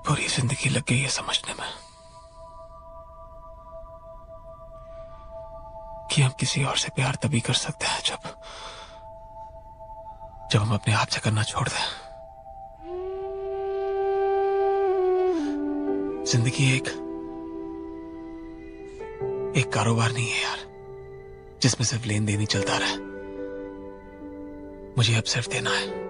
पूरी जिंदगी लग गई है समझने में कि हम किसी और से प्यार तभी कर सकते हैं जब हम अपने आप से करना छोड़ दें। जिंदगी एक कारोबार नहीं है यार, जिसमें सिर्फ लेन देन ही चलता रहे। मुझे अब सिर्फ देना है।